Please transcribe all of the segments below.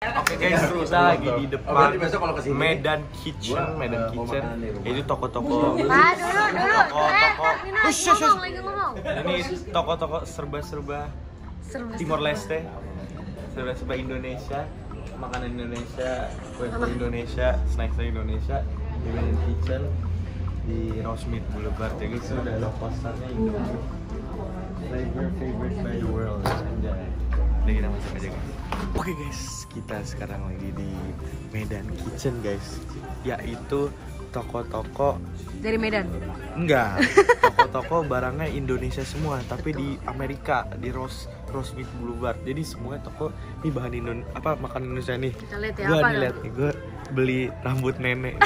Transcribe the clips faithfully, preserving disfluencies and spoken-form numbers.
Oke guys, kita lagi di depan Medan Kitchen, Medan Kitchen. Itu toko-toko, Ah, dulu, dulu. toko-toko. Eh, lagi ngomong, lagi ngomong. Ini toko-toko serba-serba Serba Timor Leste, serba-serba Indonesia, makanan Indonesia, kue-kue Indonesia, snacks Indonesia di Medan Kitchen di Rosemead Boulevard. Ya guys, sudah ada posternya Indomie. Flavor favorite by the world. Anjay. Udah kita masuk aja guys. Oke guys, kita sekarang lagi di Medan Kitchen guys, yaitu toko-toko dari Medan. enggak, toko-toko barangnya Indonesia semua, tapi di Amerika di Rose Rosemead Boulevard. Jadi semua toko ini bahan Indon apa makan Indonesia nih. Kita lihat ya, Gua apa nih lihat nih, gue beli rambut nenek.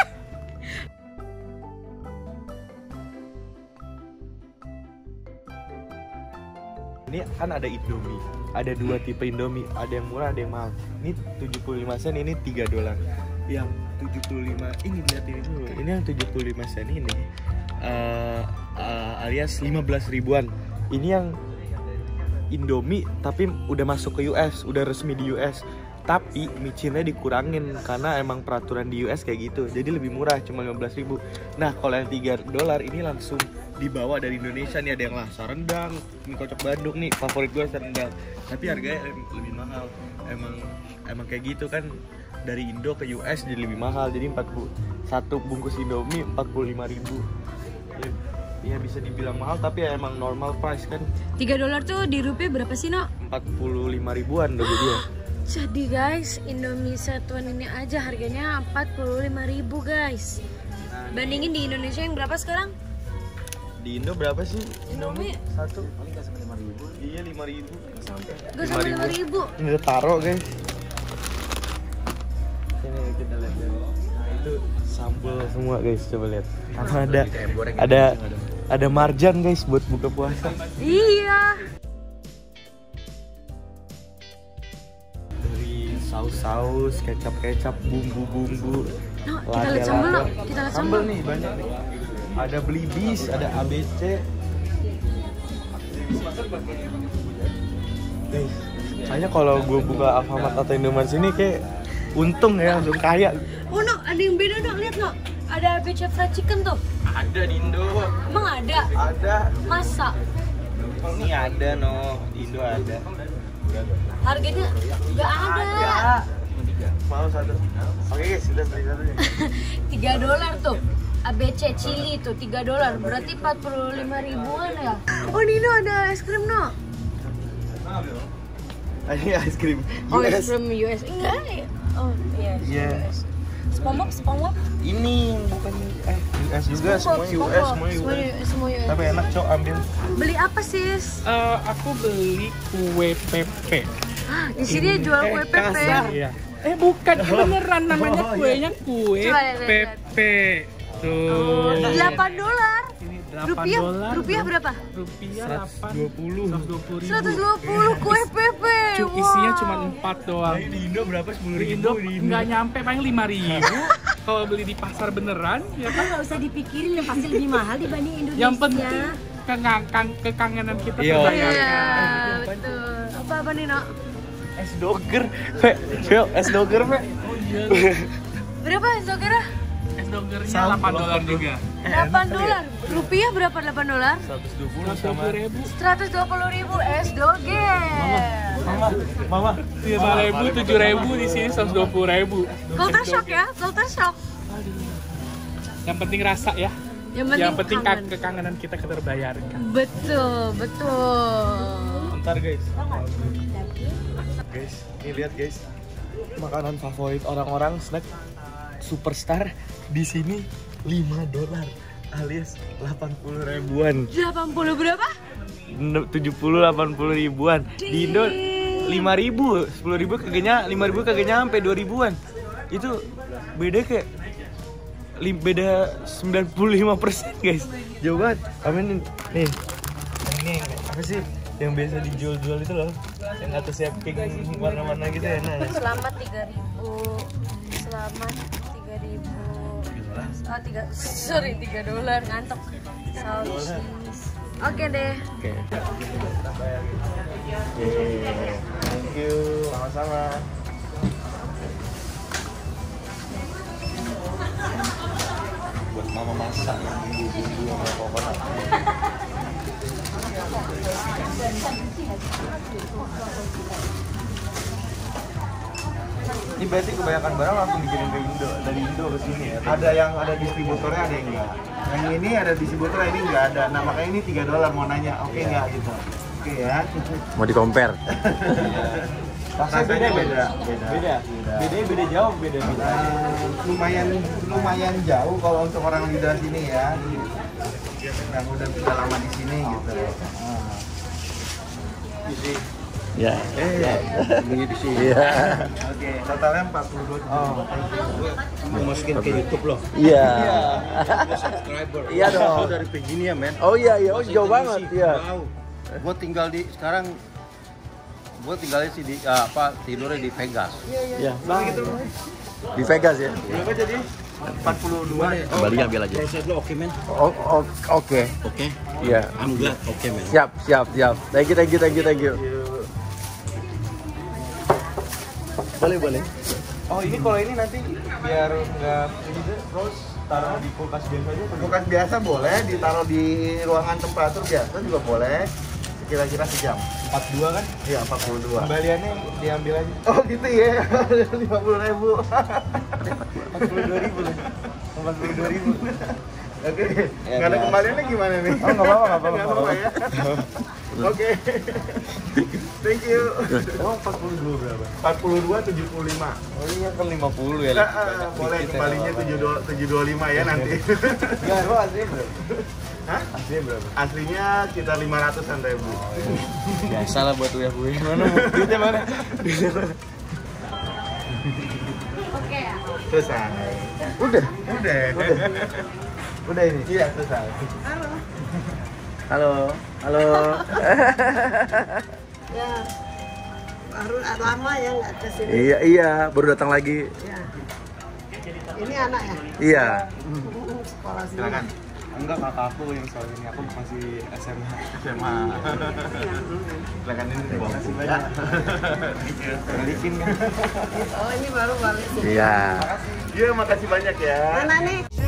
Ini kan ada Indomie, ada dua tipe Indomie, ada yang murah, ada yang mahal. Ini tujuh puluh lima sen, ini tiga dolar. Yang tujuh puluh lima, ini lihat ini dulu. Ini yang tujuh puluh lima sen ini uh, uh, alias lima belas ribuan. Ini yang Indomie tapi udah masuk ke U S, udah resmi di U S. Tapi micinnya dikurangin karena emang peraturan di U S kayak gitu. Jadi lebih murah, cuma lima belas ribu. Nah, kalau yang tiga dolar ini langsung dibawa dari Indonesia nih, ada yang Lasa Rendang, mie kocok Bandung nih, favorit gue Rendang. Tapi harganya lebih mahal. Emang emang kayak gitu kan, dari Indo ke U S jadi lebih mahal. Jadi empat puluh satu bungkus Indomie empat puluh lima ribu. Ya, ya bisa dibilang mahal tapi ya emang normal price kan. tiga dolar tuh di rupiah berapa sih, No? empat puluh lima ribuan udah dia. Jadi guys, Indomie satuan ini aja harganya empat puluh lima ribu guys. Bandingin di Indonesia yang berapa sekarang? Di Indo berapa sih Indomie? Satu paling gak sampai lima ribu. Iya lima ribu. Gak sampai lima ribu. Ini udah taro guys. Ini kita lihat ya. Nah itu sambal semua guys, coba lihat. Karena ada ada ada marjan guys buat buka puasa. Iya. Dari saus-saus, kecap-kecap, bumbu-bumbu. No, kita lihat sambal, no. Kita lihat Sambal sambal. nih banyak nih. Ada Blibis, ada A B C. Guys, kayaknya kalau gue buka Alfamart atau Indomaret sini kayak untung ya, langsung kaya. Oh no, ada yang beda, No. Lihat, No. Ada A B C fried chicken tuh. Ada di Indo. Emang ada? Ada. Masa? Ini ada no, di Indo ada. Harganya nggak ada. Mau satu. Oke guys, sudah beli satu ya. tiga dolar tuh. A B C chili itu tiga dolar, berarti empat puluh lima ribuan ya. Oh, Nino ada es krim, No. Ini es krim Oh, U S. es krim U S. Enggak ya? Oh, iya. Iya. U S. SpongeBob, SpongeBob. Ini bukan eh U S juga, semua U S, semua U S. Semua U S. Tapi enak, Cok, ambil. Beli apa, Sis? Uh, aku beli kue pepe. Ah, di sini jual kue pepe. Iya. Eh bukan, beneran namanya kuenya kue Coba lihat, lihat, lihat. pepe. Tuh. Oh, delapan dolar. Ini delapan Rupiah, dolar. rupiah berapa? Rupiah seratus delapan. dua puluh. seratus dua puluh ribu. seratus dua puluh kue pepe. Cuk, Wow. isinya cuma empat doang. Di Indo berapa? sepuluh Di ribu Indo nggak nyampe, paling lima ribu. Kalau beli di pasar beneran, ya kan? Nggak usah dipikirin, yang pasti lebih mahal dibanding Indonesia. Yang penting kengangkang kekangenan kita Iya. terbayarkan. Iya, betul. Apa apa nih, No? Es doger. Fe, Fel, es doger, Fe. Berapa Zogera? Es dogernya Sama. delapan dolar juga. delapan dolar. Rupiah berapa delapan dolar? seratus dua puluh seratus dua sama puluh ribu. seratus dua puluh ribu es doger. Mama, Mama. lima ribu, tujuh ribu, di sini seratus dua puluh ribu. Culture shock ya, culture shock. Yang penting rasa ya. Yang penting, Yang penting kangen. kekangenan kita terbayarkan. Betul, betul. Bentar guys. Guys, ini lihat guys. Makanan favorit orang-orang, snack superstar di sini lima dolar alias delapan puluh ribuan. delapan puluh berapa? tujuh puluh delapan puluh ribuan. Di Indo lima ribu, sepuluh ribu kagaknya, lima ribu kagaknya sampai dua ribuan. Itu beda kayak lim, beda sembilan puluh lima persen guys. Jauh banget. Amin nih. Ini apa sih yang biasa dijual-jual itu loh? Yang atasnya pink warna-warna gitu ya. Nah, Selamat tiga ribu. Selamat tiga ribu. Oh, tiga, sorry, tiga dolar, ngantuk. Sausis. Oke deh. Oke. Yeay. Thank you. Sama-sama. Ini berarti kebanyakan barang langsung dikirim ke Indo, dari Indo ke sini ya. Ada yang ada distributornya, ada yang enggak. Yang ini ada distributor, ini enggak ada. Nah makanya ini tiga dolar mau nanya, oke okay, enggak gitu. Oke okay, ya. Mau di compare. Rasanya beda, beda, beda, beda, beda, beda jauh, beda, beda. Uh, lumayan lumayan jauh kalau untuk orang lidah sini ya. Yang udah sudah lama di sini gitu. Uh. Ya. Eh, ini di sini. Iya. Oke, totalnya empat puluh dua. Oh, mau masukin ke YouTube loh. Iya. Subscriber. Iya dong. Dari Virginia, men. Oh iya iya, oh jauh banget. Iya. Wow. Gue tinggal di sekarang gue tinggalnya sih di uh, apa tidurnya di Vegas. Iya. Nah, gitu. Di Vegas ya. Berapa jadi? empat puluh dua. Kembali ambil aja. Proses lo oke, men. Oh, oh, oke. Oke. Iya. I'm glad. Oke, men. Siap, siap, siap. Thank you, thank you, thank you, thank you. Boleh, boleh. Oh ini kalau ini nanti biar nggak ini terus taruh di kulkas biasa aja. Kulkas biasa boleh, ditaruh di ruangan temperatur biasa juga boleh. Kira-kira sejam. empat puluh dua kan? Iya, empat puluh dua. Kembaliannya diambil aja. Oh gitu ya, lima puluh ribu. empat puluh dua ribu loh. empat puluh dua ribu. Oke, Ya, nggak ada biasa. kembaliannya gimana nih? Oh nggak apa-apa, nggak apa-apa. Nggak apa-apa ya. Oke, thank you. Emang empat puluh dua berapa? empat puluh dua, tujuh puluh lima. Oh iya kan lima puluh ya. Nah, ah, boleh kembalinya tujuh puluh lima ya nanti. Enggak, lo aslinya berapa? Hah? Aslinya berapa? Aslinya sekitar lima ratusan ribu. Biasa lah buat U F W. Mana? Duitnya mana? Oke ya. Selesai. Udah. Udah. Udah ini. Iya, selesai. Halo. Halo. Ya, baru lama ya nggak ke sini. Iya, iya, baru datang lagi. Ya. Ini anak ya? Iya. Sekolah sini. Silakan. Enggak, kakak aku yang soal ini, aku masih S M A. S M A. Silakan ini dibawa. Makasih banyak. Balikin kan? Oh ini baru balik. Iya. Iya, makasih banyak ya. Mana nih?